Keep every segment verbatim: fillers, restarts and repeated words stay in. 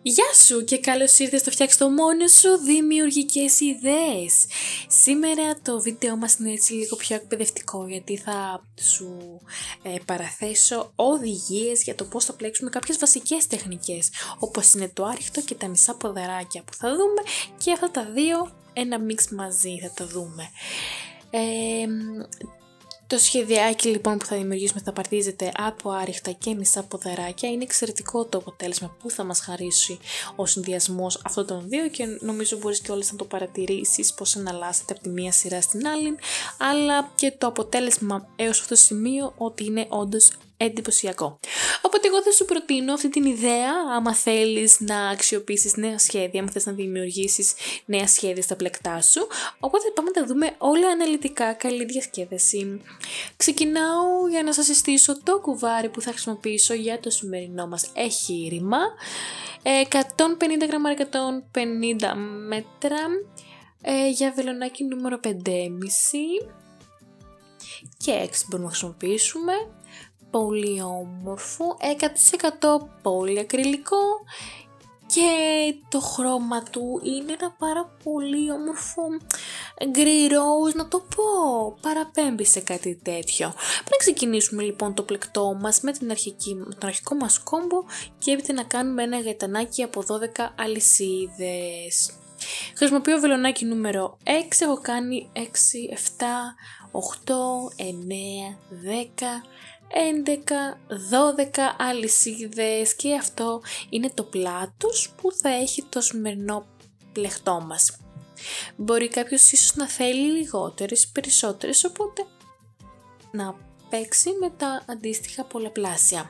Γεια σου και καλώς ήρθες στο Φτιάξ' το μόνος σου δημιουργικές ιδέες. Σήμερα το βίντεο μας είναι έτσι λίγο πιο εκπαιδευτικό, γιατί θα σου ε, παραθέσω οδηγίες για το πώς θα πλέξουμε κάποιες βασικές τεχνικές, όπως είναι το άριχτο και τα μισά ποδαράκια που θα δούμε, και αυτά τα δύο ένα μίξ μαζί θα τα δούμε. Ε, Το σχεδιάκι λοιπόν που θα δημιουργήσουμε θα παρτίζεται από άριχτα και μισά ποδαράκια. Είναι εξαιρετικό το αποτέλεσμα που θα μας χαρίσει ο συνδυασμός αυτών των δύο και νομίζω μπορείς και όλες να το παρατηρήσεις πως εναλλάσσεται από τη μία σειρά στην άλλη, αλλά και το αποτέλεσμα έως αυτό το σημείο ότι είναι όντως εντυπωσιακό. Οπότε εγώ θα σου προτείνω αυτή την ιδέα άμα θέλεις να αξιοποιήσεις νέα σχέδια, άμα θες να δημιουργήσεις νέα σχέδια στα πλεκτά σου. Οπότε πάμε να τα δούμε όλα αναλυτικά. Καλή διασκέδαση. Ξεκινάω για να σας συστήσω το κουβάρι που θα χρησιμοποιήσω για το σημερινό μας εγχείρημα. εκατόν πενήντα γραμμάρια, εκατόν πενήντα μέτρα, ε, για βελονάκι νούμερο πέντε κόμμα πέντε και έξι μπορούμε να χρησιμοποιήσουμε. Πολύ όμορφο, εκατό τοις εκατό πολύ ακριλικό και το χρώμα του είναι ένα πάρα πολύ όμορφο γκρι ροζ, να το πω, παραπέμπει σε κάτι τέτοιο. Πριν να ξεκινήσουμε λοιπόν το πλεκτό μας με, την αρχική, με τον αρχικό μας κόμπο και έπειτα να κάνουμε ένα γαϊτανάκι από δώδεκα αλυσίδες. Χρησιμοποιώ βελονάκι νούμερο έξι, έχω κάνει έξι, επτά, οκτώ, εννέα, δέκα, έντεκα, δώδεκα αλυσίδες και αυτό είναι το πλάτος που θα έχει το σημερινό πλεκτό μας. Μπορεί κάποιος ίσως να θέλει λιγότερες, περισσότερες, οπότε να παίξει με τα αντίστοιχα πολλαπλάσια.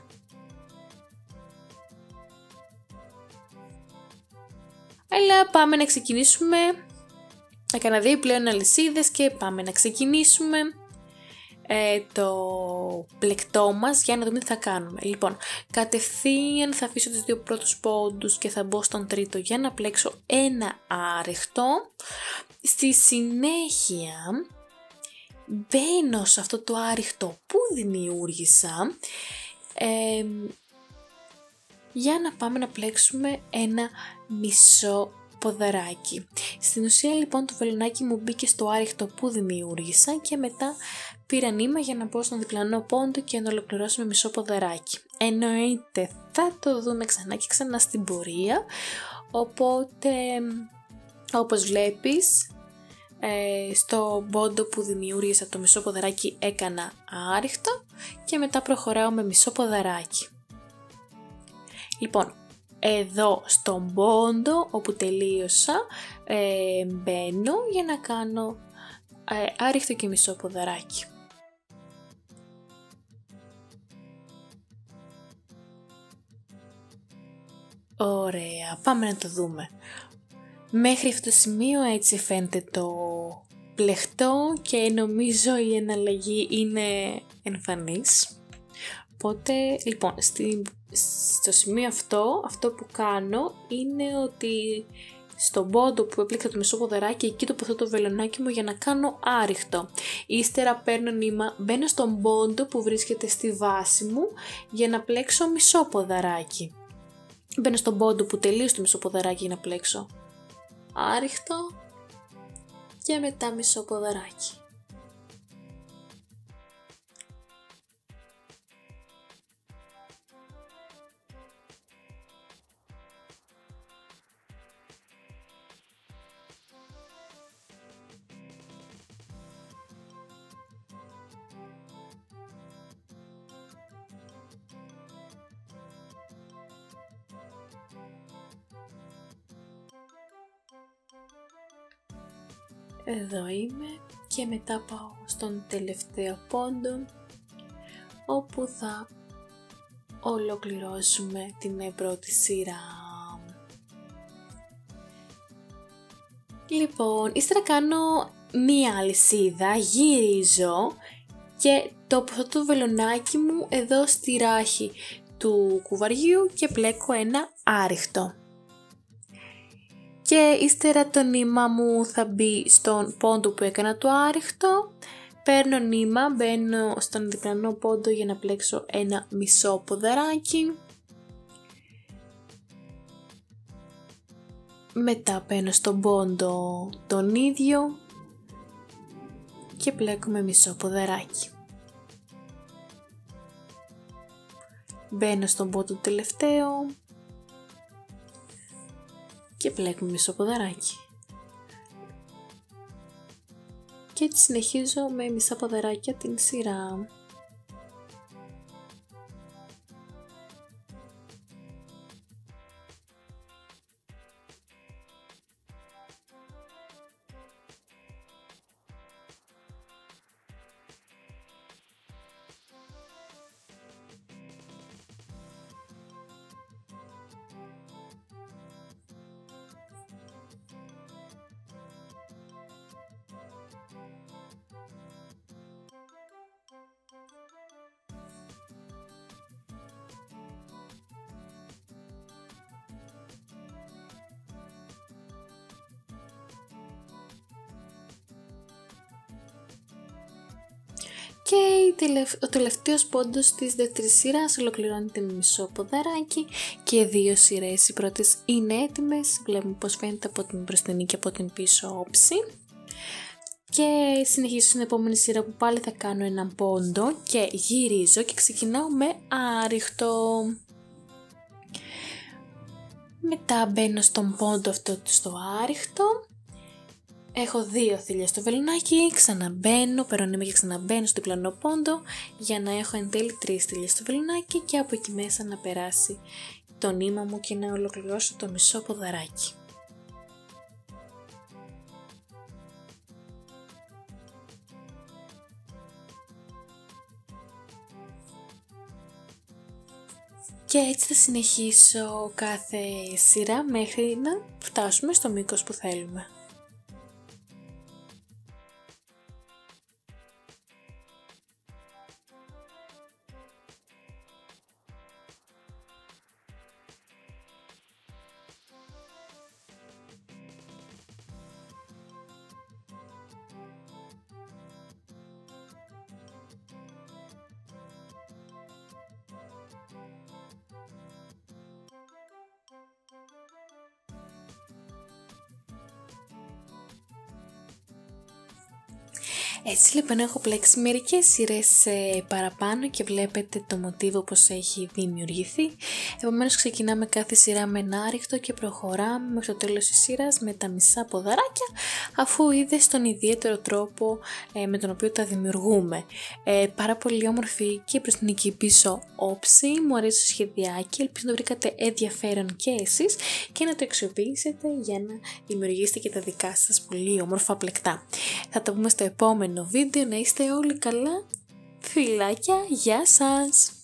Αλλά πάμε να ξεκινήσουμε. Έκανα δύο πλέον αλυσίδες και πάμε να ξεκινήσουμε ε, το πλεκτό μας για να δούμε τι θα κάνουμε. Λοιπόν, κατευθείαν θα αφήσω τους δύο πρώτους πόντους και θα μπω στον τρίτο για να πλέξω ένα άριχτο. Στη συνέχεια μπαίνω σε αυτό το άριχτο που δημιούργησα ε, για να πάμε να πλέξουμε ένα μισό ποδαράκι. Στην ουσία λοιπόν το βελονάκι μου μπήκε στο άριχτο που δημιούργησα και μετά πήρα νήμα για να μπω στον διπλανό πόντο και να ολοκληρώσουμε μισό ποδαράκι. Εννοείται θα το δούμε ξανά και ξανά στην πορεία, οπότε όπως βλέπεις ε, στο πόντο που δημιούργησα το μισό ποδαράκι έκανα άριχτο και μετά προχωράω με μισό ποδαράκι. Λοιπόν, εδώ στον πόντο όπου τελείωσα ε, μπαίνω για να κάνω ε, άριχτο και μισό ποδαράκι. Ωραία, πάμε να το δούμε. Μέχρι αυτό το σημείο έτσι φαίνεται το πλεκτό και νομίζω η εναλλαγή είναι εμφανής. Οπότε, λοιπόν, στη, στο σημείο αυτό, αυτό που κάνω είναι ότι στον πόντο που έπλεξα το μισό ποδαράκι, εκεί τοποθετώ το βελονάκι μου για να κάνω άριχτο. Ύστερα παίρνω νήμα, μπαίνω στον πόντο που βρίσκεται στη βάση μου για να πλέξω μισό ποδαράκι. Μπαίνω στον πόντο που τελείωσε το μισό ποδαράκι για να πλέξω άριχτο και μετά μισό ποδαράκι. Εδώ είμαι και μετά πάω στον τελευταίο πόντο όπου θα ολοκληρώσουμε την πρώτη σειρά. Λοιπόν, ύστερα κάνω μία αλυσίδα, γυρίζω και τοποθετώ το βελονάκι μου εδώ στη ράχη του κουβαριού και πλέκω ένα άριχτο. Και ύστερα το νήμα μου θα μπει στον πόντο που έκανα το άριχτο, παίρνω νήμα, μπαίνω στον διπλανό πόντο για να πλέξω ένα μισό ποδαράκι Μετά μπαίνω στον πόντο τον ίδιο και πλέκουμε μισό ποδαράκι. Μπαίνω στον πόντο τελευταίο και πλέκουμε μισό ποδαράκι. Και έτσι συνεχίζω με μισά ποδαράκια την σειρά. Και ο τελευταίος πόντος της δεύτερης σειράς ολοκληρώνεται με μισό ποδαράκι και δύο σειρές. Οι πρώτες είναι έτοιμες, βλέπουμε πως φαίνεται από την μπροστινή και από την πίσω όψη. Και συνεχίζω στην επόμενη σειρά που πάλι θα κάνω έναν πόντο και γυρίζω και ξεκινάω με άριχτο. Μετά μπαίνω στον πόντο αυτό στο άριχτο. Έχω δύο θηλιά στο βελονάκι, ξαναμπαίνω, περώνυμαι και ξαναμπαίνω στο διπλανό πόντο για να έχω εν τέλει τρεις θηλιές στο βελονάκι και από εκεί μέσα να περάσει το νήμα μου και να ολοκληρώσω το μισό ποδαράκι. Και έτσι θα συνεχίσω κάθε σειρά μέχρι να φτάσουμε στο μήκος που θέλουμε. Έτσι λοιπόν έχω πλέξει μερικές σειρές ε, παραπάνω και βλέπετε το μοτίβο πως έχει δημιουργηθεί. Επομένως ξεκινάμε κάθε σειρά με ένα άριχτο και προχωράμε μέχρι το τέλος της σειράς με τα μισά ποδαράκια, αφού είδες τον ιδιαίτερο τρόπο ε, με τον οποίο τα δημιουργούμε. Ε, πάρα πολύ όμορφη και προς την εκεί πίσω όψη, μου αρέσει το σχεδιάκι, ελπίζω να βρήκατε ενδιαφέρον και εσείς και να το αξιοποιήσετε για να δημιουργήσετε και τα δικά σας πολύ όμορφα πλεκτά. Θα τα πούμε στο επόμενο βίντεο, να είστε όλοι καλά, φιλάκια, γεια σας!